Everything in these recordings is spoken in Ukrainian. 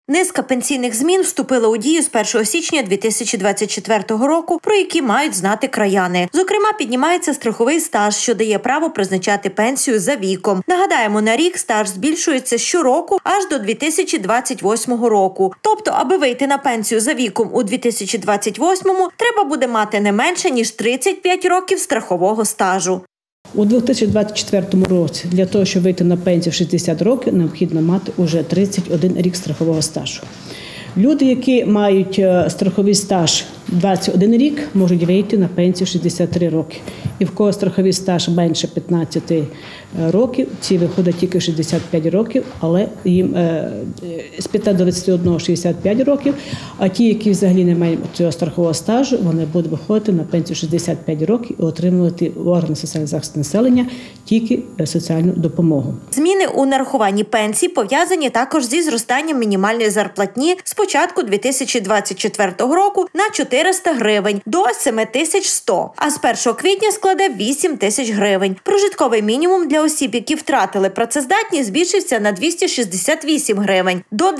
Низка пенсійних змін вступила у дію з 1 січня 2024 року, про які мають знати краяни. Зокрема, піднімається страховий стаж, що дає право призначати пенсію за віком. Нагадаємо, на рік стаж збільшується щороку аж до 2028 року. Тобто, аби вийти на пенсію за віком у 2028-му, треба буде мати не менше, ніж 35 років страхового стажу. У 2024 році для того, щоб вийти на пенсію в 60 років, необхідно мати вже 31 рік страхового стажу. Люди, які мають страховий стаж 21 рік, можуть вийти на пенсію 63 роки. І в кого страховий стаж менше 15 років, ці виходять тільки 65 років, але їм з 5 до 21 – 65 років, а ті, які взагалі не мають цього страхового стажу, вони будуть виходити на пенсію 65 років і отримувати в органах соціального захисту населення тільки соціальну допомогу. Зміни у нарахуванні пенсій пов'язані також зі зростанням мінімальної зарплатні з початку 2024 року на 400 гривень до 7100, а з 1 квітня складе 8000 гривень. Прожитковий мінімум для осіб, які втратили працездатність, збільшився на 268 гривень до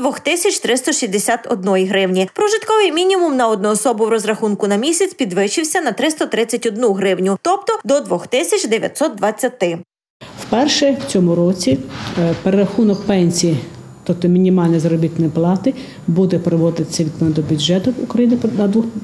2361 гривні. Прожитковий мінімум на одну особу в розрахунку на місяць підвищився на 331 гривню, тобто до 2920. Вперше в цьому році перерахунок пенсії, тобто мінімальної заробітної плати, буде проводитися відповідно до бюджету України на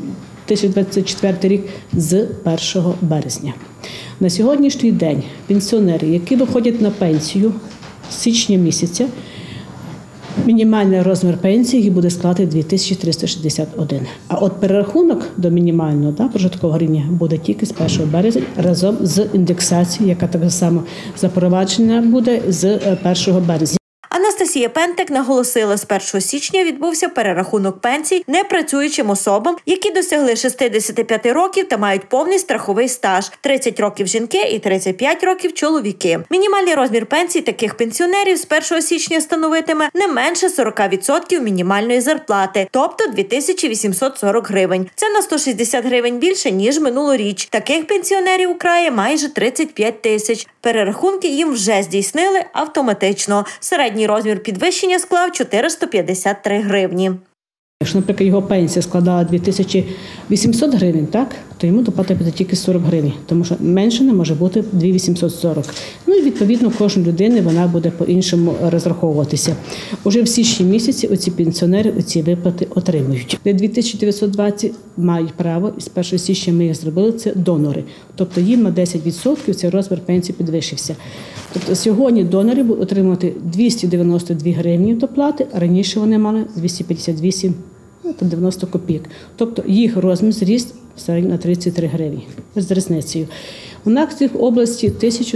2024 рік з 1 березня. На сьогоднішній день пенсіонери, які виходять на пенсію з січня місяця, мінімальний розмір пенсії буде складати 2361. А от перерахунок до мінімального прожиткового рівня буде тільки з 1 березня разом з індексацією, яка так само запроваджена буде з 1 березня. Анастасія Пентек наголосила, з 1 січня відбувся перерахунок пенсій непрацюючим особам, які досягли 65 років та мають повний страховий стаж – 30 років жінки і 35 років чоловіки. Мінімальний розмір пенсій таких пенсіонерів з 1 січня становитиме не менше 40% мінімальної зарплати, тобто 2840 гривень. Це на 160 гривень більше, ніж минулоріч. Таких пенсіонерів у краї майже 35 тисяч. Перерахунки їм вже здійснили автоматично. Середній розмір підвищення склав 453 гривні. Якщо, наприклад, його пенсія складала 2800 гривень, то йому доплата буде тільки 40 гривень, тому що менше не може бути 2840. Ну і відповідно кожна людина вона буде по-іншому розраховуватися. Уже в січні місяці оці пенсіонери оці виплати отримують. Де 2920 мають право, і з 1 січня ми їх зробили, це донори. Тобто їм на 10% цей розмір пенсії підвищився. Тобто сьогодні донори будуть отримувати 292 гривні доплати, а раніше вони мали 258 та 90 копійок. Тобто їх розмір зріс на 33 гривні з різницею. У нас в області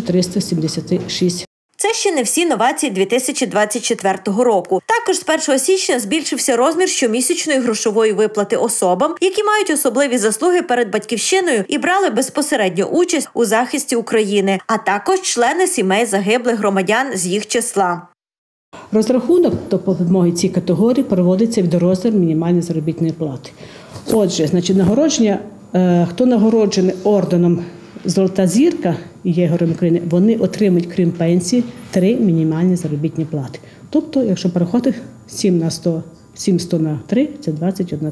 1376. Це ще не всі новації 2024 року. Також з 1 січня збільшився розмір щомісячної грошової виплати особам, які мають особливі заслуги перед батьківщиною і брали безпосередню участь у захисті України, а також члени сімей загиблих громадян з їх числа. Розрахунок до допомоги цій категорії проводиться від розміру мінімальної заробітної плати. Отже, нагородження, хто нагороджений орденом «Золота зірка» і є героєм України, вони отримують, крім пенсії, 3 мінімальні заробітні плати. Тобто, якщо порахувати 700 на 3, це 21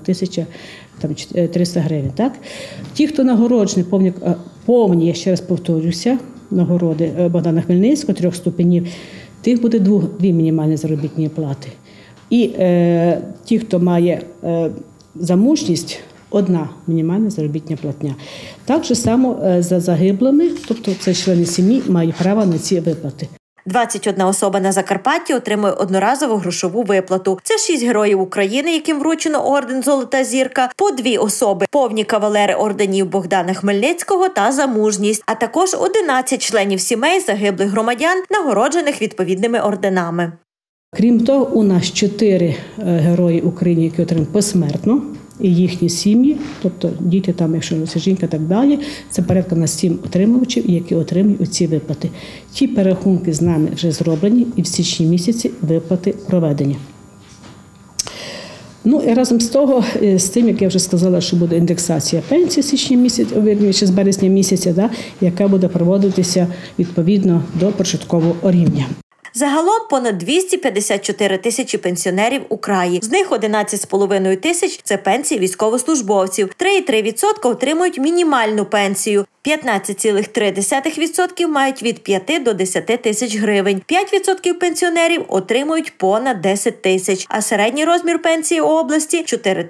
300 гривень. Так? Ті, хто нагороджений, повні, я ще раз повторюся, нагороди Богдана Хмельницького 3 ступенів, тих буде 2 мінімальні заробітні плати. І ті, хто має замужність, 1 мінімальна заробітня платня. Так же само за загиблими, тобто це члени сім'ї, мають право на ці виплати. 21 особа на Закарпатті отримує одноразову грошову виплату. Це 6 героїв України, яким вручено орден «Золота зірка», по 2 особи – повні кавалери орденів Богдана Хмельницького та за мужність, а також 11 членів сімей загиблих громадян, нагороджених відповідними орденами. Крім того, у нас 4 герої України, які отримали посмертно, і їхні сім'ї, тобто діти, якщо це жінка і так далі, це порядка на 7 отримувачів, які отримують ці виплати. Ті перерахунки з нами вже зроблені і в січні місяці виплати проведені. Ну і разом з тим, як я вже сказала, що буде індексація пенсії з березня місяця, яка буде проводитися відповідно до прожиткового рівня. Загалом понад 254 тисячі пенсіонерів у краї. З них 11,5 тисяч – це пенсії військовослужбовців. 3,3% отримують мінімальну пенсію. 15,3% мають від 5 до 10 тисяч гривень. 5% пенсіонерів отримують понад 10 тисяч, а середній розмір пенсії у області –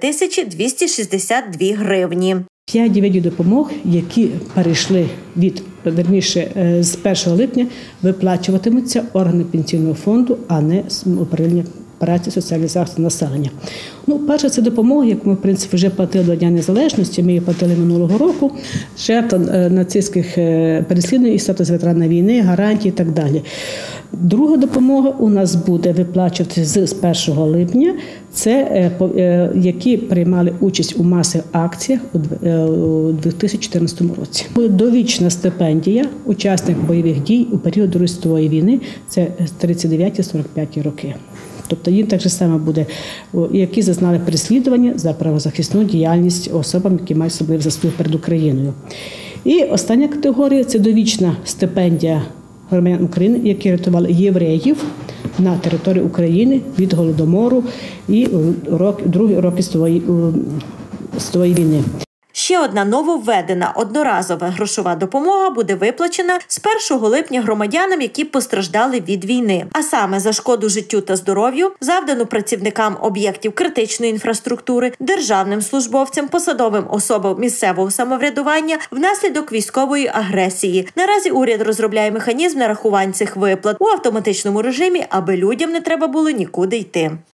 4262 гривні. 5 видів допомог, які перейшли з 1 липня, виплачуватимуться органи пенсійного фонду, а не управління праці, соціального захисту населення. Перше, це допомога, яку ми, в принципі, вже платили до Дня Незалежності, ми її платили минулого року, жертвам нацистських переслідувань і статус ветерана війни, гарантії і так далі. Друга допомога у нас буде виплачуватися з 1 липня, це які приймали участь у масових акціях у 2014 році. Довічна стипендія учасників бойових дій у період Другої світової війни – це 39-45 роки. Тобто їм так само буде, які зазнали переслідування за правозахисну діяльність особам, які мають особливі заслуги перед Україною. І остання категорія – це довічна стипендія громадян України, які рятували євреїв на території України від Голодомору і другі роки світової війни. Ще одна нововведена одноразова грошова допомога буде виплачена з 1 липня громадянам, які постраждали від війни. А саме за шкоду життю та здоров'ю, завдану працівникам об'єктів критичної інфраструктури, державним службовцям, посадовим особам місцевого самоврядування внаслідок військової агресії. Наразі уряд розробляє механізм нарахувань цих виплат у автоматичному режимі, аби людям не треба було нікуди йти.